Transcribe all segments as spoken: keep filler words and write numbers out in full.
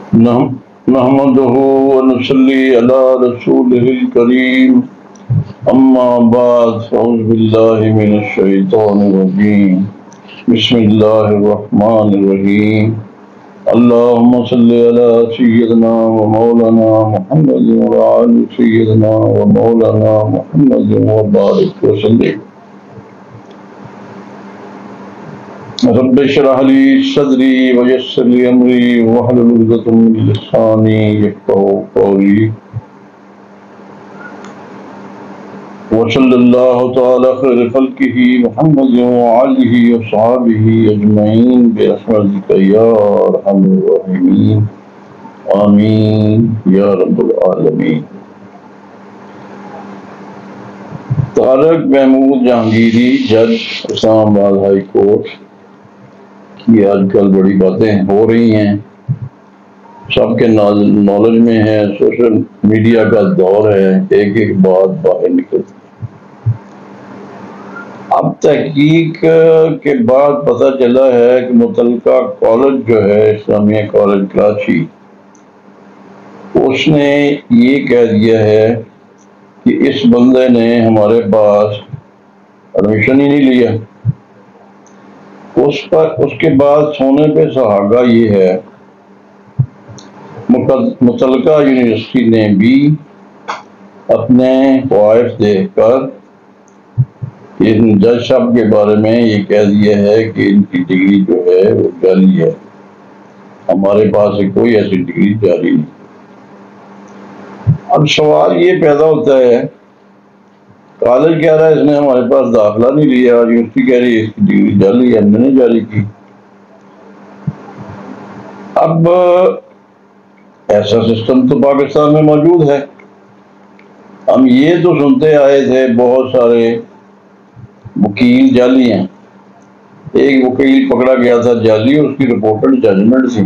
نحمده ونصلي على رسوله الكريم اما بعد فاعوذ بالله من الشيطان الرجيم بسم الله الرحمن الرحيم اللهم صل على سيدنا ومولانا محمد وعلى سيدنا ومولانا محمد وبارك وسلم رب اشرح لي صدري ويسر لي امري واحلل عقدة من لساني يفقهوا قولي وصلى الله تعالى خير خلقه محمد وآله وصحبه اجمعين برحمتك يا ارحم الراحمين آمین یا رب العالمین۔ طارق محمود جہانگیری، جج، اسلام آباد ہائی کورٹ کی آج کل بڑی باتیں ہو رہی ہیں، سب کے نالج میں ہے، سوشل میڈیا کا دور ہے، ایک ایک بات باہر نکلتی۔ اب تحقیق کے بعد پتہ چلا ہے کہ متعلقہ کالج جو ہے اسلامیہ کالج کراچی، اس نے یہ کہہ دیا ہے کہ اس بندے نے ہمارے پاس ایڈمیشن ہی نہیں لیا۔ اس پر اس کے بعد سونے پہ سہاگا یہ ہے، متعلقہ یونیورسٹی نے بھی اپنے خواہش دیکھ کر ان جج صاحب کے بارے میں یہ کہہ دیا ہے کہ ان کی ڈگری جو ہے وہ جعلی ہے، ہمارے پاس کوئی ایسی ڈگری جاری نہیں۔ اب سوال یہ پیدا ہوتا ہے، کالج کہہ رہا ہے اس نے ہمارے پاس داخلہ نہیں لیا، یونیورسٹی کہہ رہی ہے اس کی ڈگری جعلی ہے، ہم نے نہیں جاری کی۔ اب ایسا سسٹم تو پاکستان میں موجود ہے، ہم یہ تو سنتے آئے تھے بہت سارے وکیل جعلی ہیں، ایک وکیل پکڑا گیا تھا جعلی، اس کی رپورٹڈ ججمنٹ تھی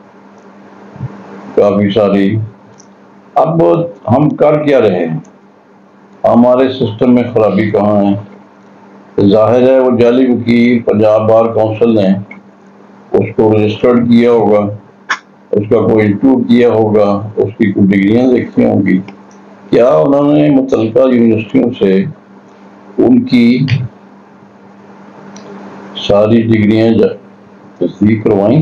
کافی ساری۔ اب ہم کر کیا رہے ہیں، ہمارے سسٹم میں خرابی کہاں ہے؟ ظاہر ہے وہ جعلی وکیل پنجاب بار کونسل نے اس کو رجسٹرڈ کیا ہوگا، اس کا کوئی انسٹیٹیوٹ کیا ہوگا، اس کی کوئی ڈگریاں دیکھی ہوں گی، کیا انہوں نے متعلقہ یونیورسٹیوں سے ان کی ساری ڈگریاں تصدیق کروائیں؟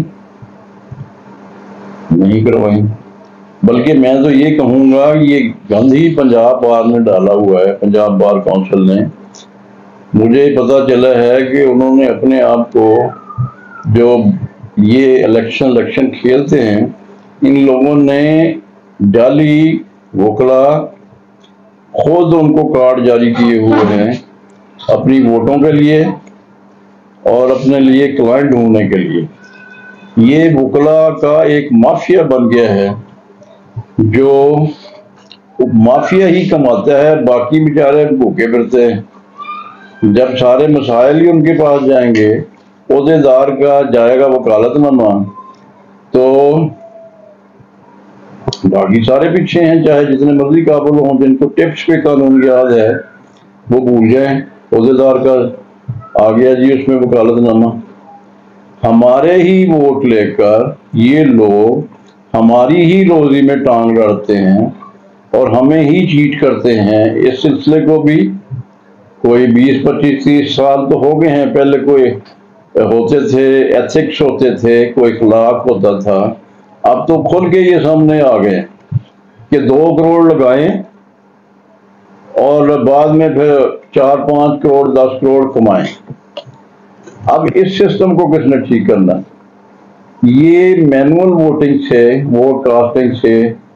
نہیں کروائیں، بلکہ میں تو یہ کہوں گا یہ گند ہی پنجاب بار نے ڈالا ہوا ہے، پنجاب بار کونسل نے۔ مجھے پتہ چلا ہے کہ انہوں نے اپنے آپ کو جو یہ الیکشن الیکشن کھیلتے ہیں، ان لوگوں نے جعلی وکلا خود ان کو کارڈ جاری کیے ہوئے ہیں اپنی ووٹوں کے لیے اور اپنے لیے کلائنٹ ڈھونڈنے کے لیے۔ یہ وکلا کا ایک مافیا بن گیا ہے جو مافیا ہی کماتا ہے، باقی بیچارے بھوکے پھرتے ہیں۔ جب سارے مسائل ہی ان کے پاس جائیں گے، عہدے دار کا جائے گا وکالت نامہ، تو باقی سارے پیچھے ہیں، چاہے جتنے مرضی قابل ہوں، جن کو ٹپس پہ قانون یاد ہے وہ بھول جائیں، عہدے دار کا آ گیا جی اس میں وکالت نامہ۔ ہمارے ہی ووٹ لے کر یہ لوگ ہماری ہی روزی میں ٹانگ لڑتے ہیں اور ہمیں ہی چیٹ کرتے ہیں۔ اس سلسلے کو بھی کوئی بیس پچیس تیس سال تو ہو گئے ہیں، پہلے کوئی ہوتے تھے ایتھکس ہوتے تھے، کوئی اخلاق ہوتا تھا، اب تو کھل کے یہ سامنے آ گئے کہ دو کروڑ لگائیں اور بعد میں پھر چار پانچ کروڑ دس کروڑ کمائیں۔ اب اس سسٹم کو کس نے ٹھیک کرنا؟ یہ مینول ووٹنگ سے، ووٹ کاسٹنگ سے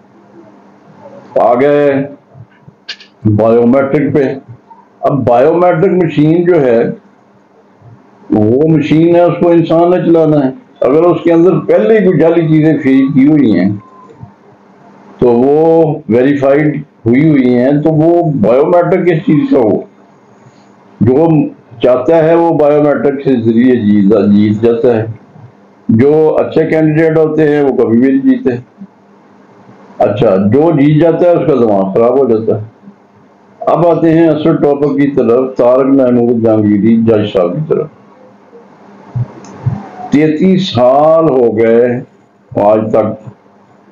آ گئے بایو میٹرک پہ۔ اب بایو میٹرک مشین جو ہے وہ مشین ہے، اس کو انسان نے چلانا ہے۔ اگر اس کے اندر پہلے ہی کوئی جعلی چیزیں فیڈ کی ہوئی ہیں تو وہ ویریفائڈ ہوئی ہوئی ہیں، تو وہ بایو میٹرک کس چیز کا ہو؟ جو چاہتا ہے وہ بایو میٹرک کے ذریعے جیت جاتا ہے، جو اچھے کینڈیڈیٹ ہوتے ہیں وہ کبھی بھی نہیں جیتے۔ اچھا، جو جیت جاتا ہے اس کا دماغ خراب ہو جاتا ہے۔ اب آتے ہیں اصل ٹاپک کی طرف، طارق محمود جہانگیری جج صاحب کی طرف۔ تینتیس سال ہو گئے آج تک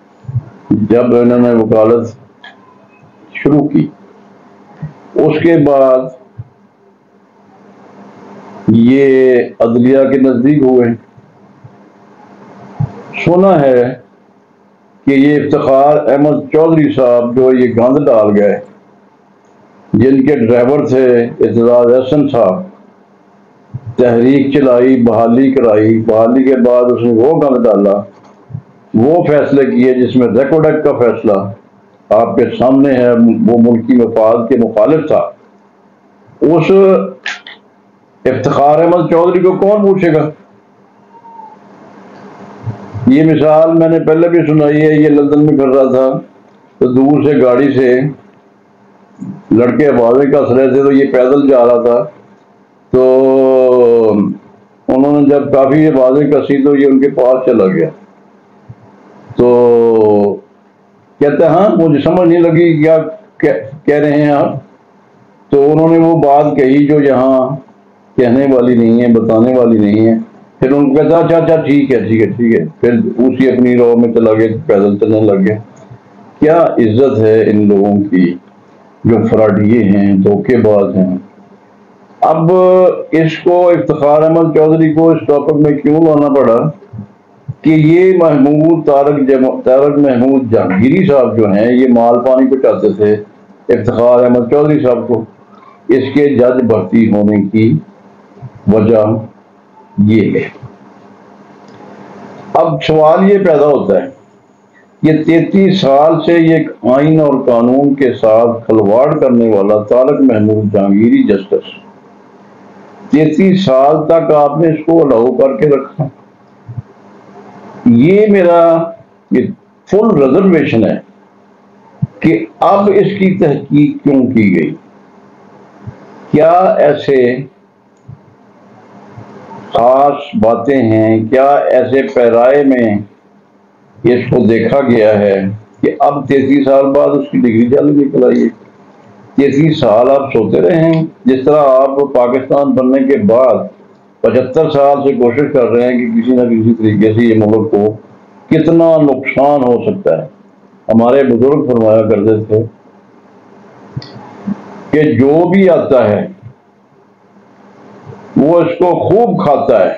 جب انہوں نے وکالت شروع کی اس کے بعد یہ عدلیہ کے نزدیک ہوئے. سنا ہے کہ یہ افتخار احمد چودھری صاحب جو یہ گند ڈال گئے، جن کے ڈرائیور تھے اعتزاز احسن صاحب، تحریک چلائی، بحالی کرائی، بحالی کے بعد اس نے وہ گند ڈالا، وہ فیصلے کیے جس میں ریکارڈ ایکٹ کا فیصلہ آپ کے سامنے ہے، وہ ملکی مفاد کے مخالف تھا. اس افتخار احمد چودھری کو کون پوچھے گا؟ یہ مثال میں نے پہلے بھی سنائی ہے. یہ لندن میں کر رہا تھا تو دور سے گاڑی سے لڑکے آوازیں کس رہے تھے، تو یہ پیدل جا رہا تھا، تو انہوں نے جب کافی آوازیں کسی تو یہ ان کے پاس چلا گیا. تو کہتے ہیں ہاں مجھے سمجھ نہیں لگی کیا کہہ رہے ہیں آپ. تو انہوں نے وہ بات کہی جو یہاں کہنے والی نہیں ہے، بتانے والی نہیں ہے. پھر ان کو کہتا اچھا اچھا ٹھیک ہے ٹھیک ہے ٹھیک ہے پھر اسی اپنی رو میں چلا گیا، پیدل چلنے لگ گیا. کیا عزت ہے ان لوگوں کی جو فراڈیے ہیں، دھوکے باز ہیں. اب اس کو افتخار احمد چودھری کو اس ٹاپک میں کیوں لانا پڑا کہ یہ محمود طارق طارق محمود جہانگیری صاحب جو ہیں یہ مال پانی کو چاہتے تھے افتخار احمد چودھری صاحب کو. اس کے جج بھرتی ہونے کی وجہ یہ ہے. اب سوال یہ پیدا ہوتا ہے یہ تینتیس سال سے یہ ایک آئین اور قانون کے ساتھ کھلواڑ کرنے والا طارق محمود جہانگیری جسٹس، تینتیس سال تک آپ نے اس کو الاؤ کر کے رکھا. یہ میرا یہ فل ریزرویشن ہے کہ اب اس کی تحقیق کیوں کی گئی. کیا ایسے خاص باتیں ہیں، کیا ایسے پیرائے میں اس کو دیکھا گیا ہے کہ اب تینتیس سال بعد اس کی ڈگری جلد نکل آئی ہے. تینتیس سال آپ سوتے رہے ہیں، جس طرح آپ پاکستان بننے کے بعد پچہتر سال سے کوشش کر رہے ہیں کہ کسی نہ کسی طریقے سے یہ ملک کو کتنا نقصان ہو سکتا ہے. ہمارے بزرگ فرمایا کرتے تھے کہ جو بھی آتا ہے وہ اس کو خوب کھاتا ہے،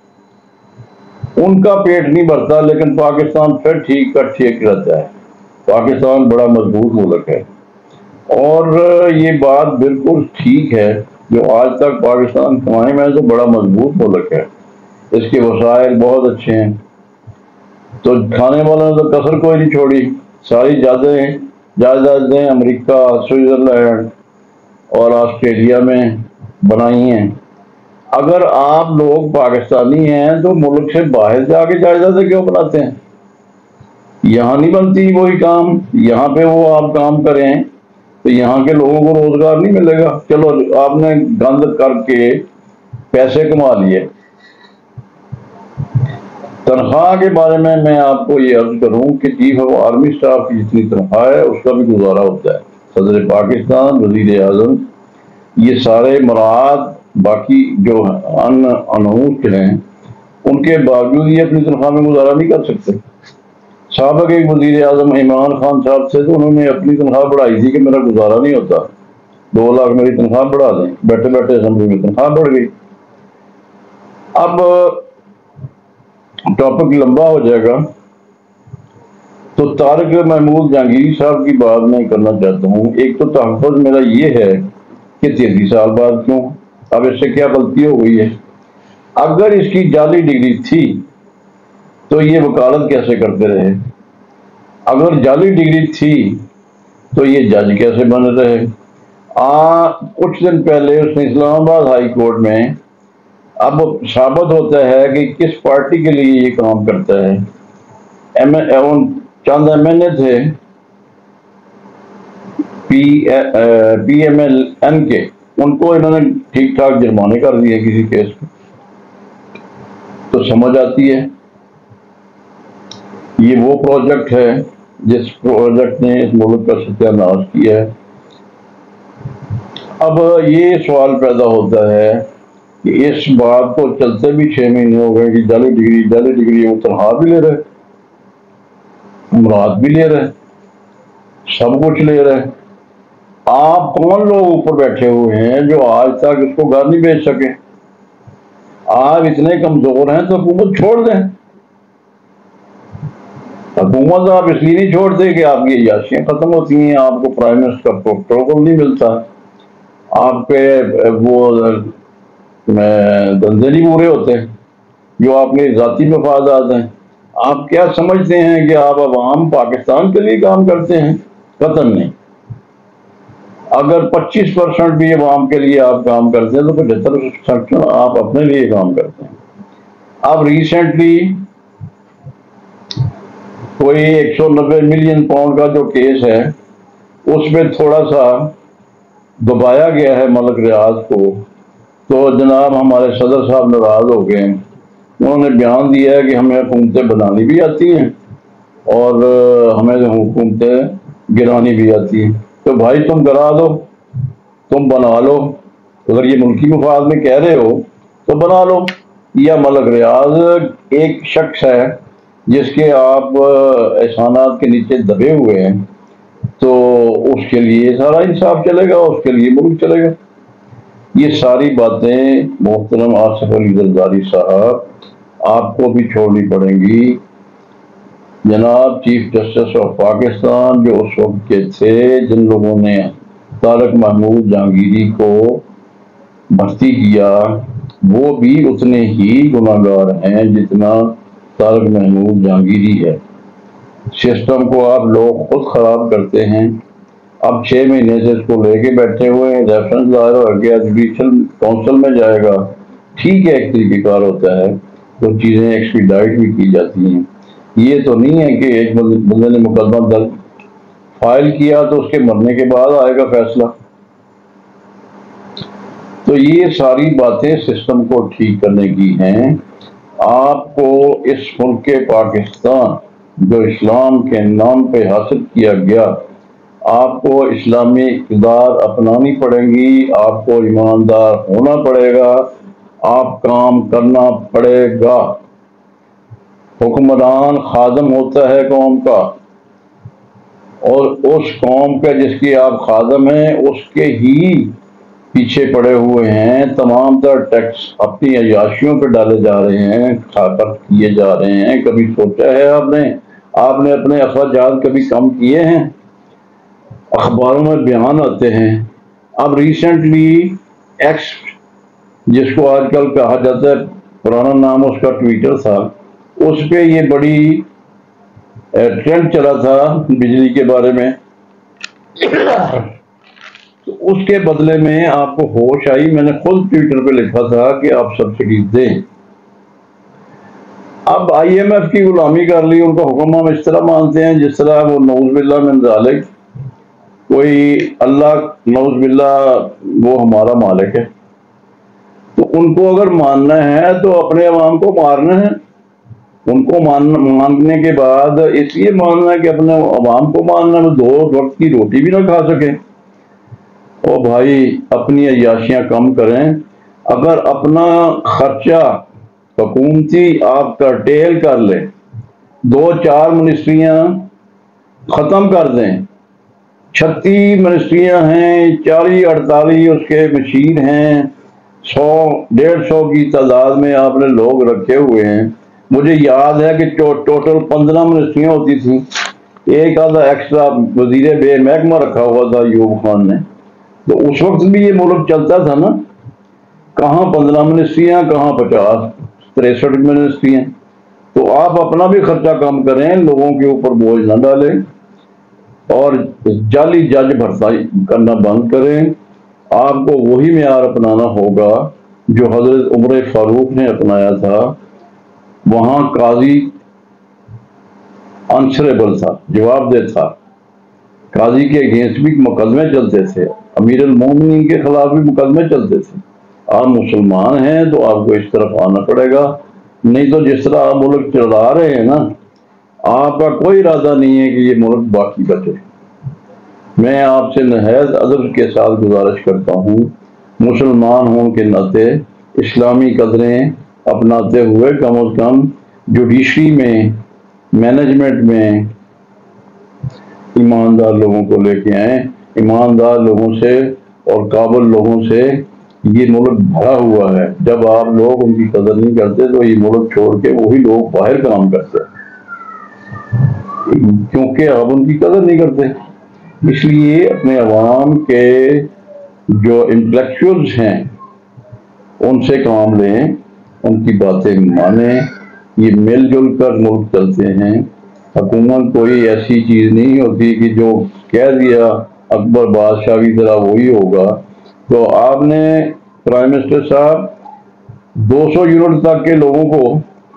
ان کا پیٹ نہیں بھرتا، لیکن پاکستان پھر ٹھیک کا ٹھیک رہتا ہے. پاکستان بڑا مضبوط ملک ہے اور یہ بات بالکل ٹھیک ہے. جو آج تک پاکستان قائم ہے تو بڑا مضبوط ملک ہے، اس کے وسائل بہت اچھے ہیں. تو کھانے والوں نے تو کسر کوئی نہیں چھوڑی، ساری جائیدادیں جائیدادیں امریکہ، سوئٹزرلینڈ اور آسٹریلیا میں بنائی ہیں. اگر آپ لوگ پاکستانی ہیں تو ملک سے باہر جا کے جائیدادیں کیوں بناتے ہیں؟ یہاں نہیں بنتی وہی کام، یہاں پہ وہ آپ کام کریں تو یہاں کے لوگوں کو روزگار نہیں ملے گا. چلو آپ نے گند کر کے پیسے کما لیے. تنخواہ کے بارے میں میں آپ کو یہ عرض کروں کہ چیف آف آرمی اسٹاف کی جتنی تنخواہ ہے اس کا بھی گزارا ہوتا ہے. صدر پاکستان، وزیر اعظم، یہ سارے مراعات باقی جو ان انہوش ہیں ان کے باوجود یہ اپنی تنخواہ میں گزارا نہیں کر سکتے. سابق ایک وزیر اعظم عمران خان صاحب سے تو انہوں نے اپنی تنخواہ بڑھائی تھی کہ میرا گزارا نہیں ہوتا، دو لاکھ میری تنخواہ بڑھا دیں. بیٹھے بیٹھے اسمبلی میں تنخواہ بڑھ گئی. اب ٹاپک لمبا ہو جائے گا تو طارق محمود جہانگیری صاحب کی بات میں کرنا چاہتا ہوں. ایک تو تحفظ میرا یہ ہے کہ تینتیس سال بعد کیوں، اب اس سے کیا غلطی ہو گئی ہے؟ اگر اس کی جعلی ڈگری تھی تو یہ وکالت کیسے کرتے رہے؟ اگر جعلی ڈگری تھی تو یہ جج کیسے بن رہے؟ آ کچھ دن پہلے اس نے اسلام آباد ہائی کورٹ میں اب ثابت ہوتا ہے کہ کس پارٹی کے لیے یہ کام کرتا ہے. ایم چند ایم این اے تھے P P M L N کے، ان کو انہوں نے ٹھیک ٹھاک جرمانے کر دیے کسی کیس میں. تو سمجھ آتی ہے یہ وہ پروجیکٹ ہے جس پروجیکٹ نے اس ملک کا ستیہ ناش کیا ہے. اب یہ سوال پیدا ہوتا ہے کہ اس بات کو چلتے بھی چھ مہینے ہو گئے کہ جعلی ڈگری جعلی ڈگری وہ تنخواہ بھی لے رہے. مراد بھی لے رہے، سب کچھ لے رہے۔ آپ کون لوگ اوپر بیٹھے ہوئے ہیں جو آج تک اس کو گھر نہیں بیچ سکے؟ آپ اتنے کمزور ہیں تو حکومت چھوڑ دیں۔ حکومت آپ اس لیے نہیں چھوڑتے کہ آپ کی عیاشیاں ختم ہوتی ہیں، آپ کو پرائم منسٹر کا پروٹوکول نہیں ملتا، آپ کے وہ دھندے نہیں پورے ہوتے جو آپ کے ذاتی مفادات ہیں۔ آپ کیا سمجھتے ہیں کہ آپ عوام پاکستان کے لیے کام کرتے ہیں؟ قطعاً نہیں۔ اگر پچیس پرسنٹ بھی عوام کے لیے آپ کام کرتے ہیں تو پچہتر پرسنٹ آپ اپنے لیے کام کرتے ہیں۔ اب ریسنٹلی کوئی ایک سو نبے ملین پاؤنڈ کا جو کیس ہے اس میں تھوڑا سا دبایا گیا ہے ملک ریاض کو، تو جناب ہمارے صدر صاحب ناراض ہو گئے، انہوں نے بیان دیا ہے کہ ہمیں حکومتیں بنانی بھی آتی ہیں اور ہمیں حکومتیں گرانی بھی آتی ہیں۔ تو بھائی تم گرا دو، تم بنا لو، اگر یہ ملکی مفاد میں کہہ رہے ہو تو بنا لو۔ یا ملک ریاض ایک شخص ہے جس کے آپ احسانات کے نیچے دبے ہوئے ہیں، تو اس کے لیے سارا انصاف چلے گا، اس کے لیے ملک چلے گا۔ یہ ساری باتیں محترم آصف علی زرداری صاحب آپ کو بھی چھوڑنی پڑیں گی۔ جناب چیف جسٹس آف پاکستان جو اس وقت کے تھے، جن لوگوں نے طارق محمود جہانگیری کو بھرتی کیا، وہ بھی اتنے ہی گناہگار ہیں جتنا طارق محمود جہانگیری ہے۔ سسٹم کو آپ لوگ خود خراب کرتے ہیں۔ اب چھ مہینے سے اس کو لے کے بیٹھے ہوئے ہیں، ریفرنس ظاہر ہو گیا، جوڈیشل کونسل میں جائے گا، ٹھیک ہے، ایک طریقہ کار ہوتا ہے تو چیزیں ایکسپیڈائٹ بھی کی جاتی ہیں۔ یہ تو نہیں ہے کہ ایک بندے نے مقدمہ درج فائل کیا تو اس کے مرنے کے بعد آئے گا فیصلہ۔ تو یہ ساری باتیں سسٹم کو ٹھیک کرنے کی ہیں۔ آپ کو اس ملک پاکستان جو اسلام کے نام پہ حاصل کیا گیا، آپ کو اسلامی اقدار اپنانی پڑیں گی، آپ کو ایماندار ہونا پڑے گا، آپ کام کرنا پڑے گا۔ حکمران خادم ہوتا ہے قوم کا، اور اس قوم کا جس کی آپ خادم ہیں اس کے ہی پیچھے پڑے ہوئے ہیں۔ تمام تر ٹیکس اپنی عیاشیوں پہ ڈالے جا رہے ہیں، خرچ کیے جا رہے ہیں۔ کبھی سوچا ہے آپ نے آپ نے اپنے اخراجات کبھی کم کیے ہیں؟ اخباروں میں بیان آتے ہیں۔ اب ریسنٹلی ایکس جس کو آج کل کہا جاتا ہے، پرانا نام اس کا ٹویٹر تھا، اس پہ یہ بڑی ٹرینڈ چلا تھا بجلی کے بارے میں، تو اس کے بدلے میں آپ کو ہوش آئی، میں نے خود ٹویٹر پہ لکھا تھا کہ آپ سبسڈیز دیں۔ اب آئی ایم ایف کی غلامی کر لی، ان کا حکم ہم اس طرح مانتے ہیں جس طرح وہ نعوذ باللہ من ذالک کوئی اللہ نعوذ باللہ وہ ہمارا مالک ہے۔ تو ان کو اگر ماننا ہے تو اپنے عوام کو مارنا ہے، ان کو ماننے کے بعد اس لیے ماننا ہے کہ اپنے عوام کو ماننا ہے، دو وقت کی روٹی بھی نہ کھا سکے۔ او بھائی اپنی عیاشیاں کم کریں، اگر اپنا خرچہ حکومتی آپ کرٹیل کر لیں، دو چار منسٹریاں ختم کر دیں، چھتیس منسٹریاں ہیں، چالیس اڑتالیس اس کے مشیر ہیں، سو ڈیڑھ سو کی تعداد میں آپ نے لوگ رکھے ہوئے ہیں۔ مجھے یاد ہے کہ ٹوٹل پندرہ منسٹریاں ہوتی تھیں، ایک آدھا ایکسٹرا وزیر بے محکمہ رکھا ہوا تھا ایوب خان نے، تو اس وقت بھی یہ ملک چلتا تھا نا۔ کہاں پندرہ منسٹریاں، کہاں پچاس تریسٹھ منسٹریاں۔ تو آپ اپنا بھی خرچہ کم کریں، لوگوں کے اوپر بوجھ نہ ڈالیں، اور جعلی جج بھرتی کرنا بند کریں۔ آپ کو وہی معیار اپنانا ہوگا جو حضرت عمر فاروق نے اپنایا تھا۔ وہاں قاضی آنسریبل تھا، جواب دہ تھا، قاضی کے اگینسٹ بھی مقدمے چلتے تھے، امیر المومنین کے خلاف بھی مقدمے چلتے تھے۔ آپ مسلمان ہیں تو آپ کو اس طرف آنا پڑے گا، نہیں تو جس طرح آپ ملک چلا رہے ہیں نا، آپ کا کوئی ارادہ نہیں ہے کہ یہ ملک باقی بچے۔ میں آپ سے نہایت ادب کے ساتھ گزارش کرتا ہوں، مسلمان ہوں کے ناطے اسلامی قدریں اپناتے ہوئے کم از کم جوڈیشری میں، مینجمنٹ میں ایماندار لوگوں کو لے کے آئیں. ایماندار لوگوں سے اور قابل لوگوں سے یہ ملک بھرا ہوا ہے. جب آپ لوگ ان کی قدر نہیں کرتے تو یہ ملک چھوڑ کے وہی لوگ باہر کام کرتے ہیں، کیونکہ آپ ان کی قدر نہیں کرتے. اس لیے اپنے عوام کے جو انٹلیکچوئلز ہیں ان سے کام لیں، ان کی باتیں مانیں. یہ مل جل کر ملک چلتے ہیں. حکومت کوئی ایسی چیز نہیں ہوتی کہ جو کہہ دیا اکبر بادشاہ کی طرح وہی ہوگا. تو آپ نے پرائم منسٹر صاحب دو سو یونٹ تک کے لوگوں کو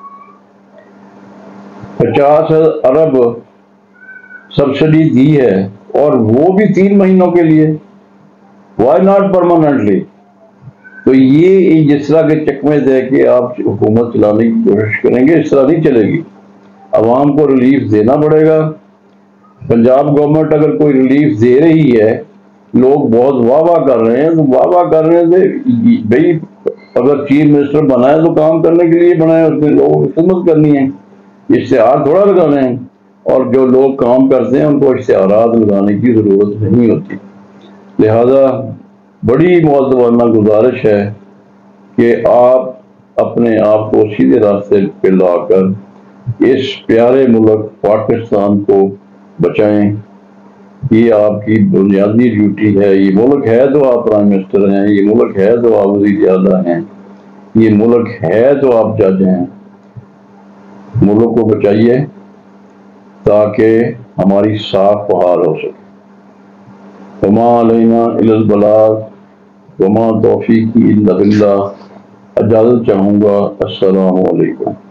پچاس ارب سبسڈی دی ہے، اور وہ بھی تین مہینوں کے لیے. Why not permanently? تو یہ جس طرح کے چکمے دے کے آپ حکومت چلانے کی کوشش کریں گے، اس طرح نہیں چلے گی. عوام کو ریلیف دینا پڑے گا. پنجاب گورنمنٹ اگر کوئی ریلیف دے رہی ہے، لوگ بہت واہ واہ کر رہے ہیں، تو واہ واہ کرنے سے بھائی اگر چیف منسٹر بنا ہے تو کام کرنے کے لیے بنا ہے، اس نے لوگوں کی خدمت کرنی ہے. اشتہار تھوڑا لگانے ہیں. اور جو لوگ کام کرتے ہیں ان کو اشتہارات لگانے کی ضرورت نہیں ہوتی. لہذا بڑی معذرانہ گزارش ہے کہ آپ اپنے آپ کو سیدھے راستے پہ لا کر اس پیارے ملک پاکستان کو بچائیں. یہ آپ کی بنیادی ڈیوٹی ہے. یہ ملک ہے تو آپ پرائم منسٹر ہیں، یہ ملک ہے تو آپ وزیر اعلیٰ ہیں، یہ ملک ہے تو آپ جج ہیں. ملک کو بچائیے تاکہ ہماری صاف بحال ہو سکے. وما علینا الا البلاغ وما توفیقی الا باللہ. اجازت چاہوں گا. السلام علیکم.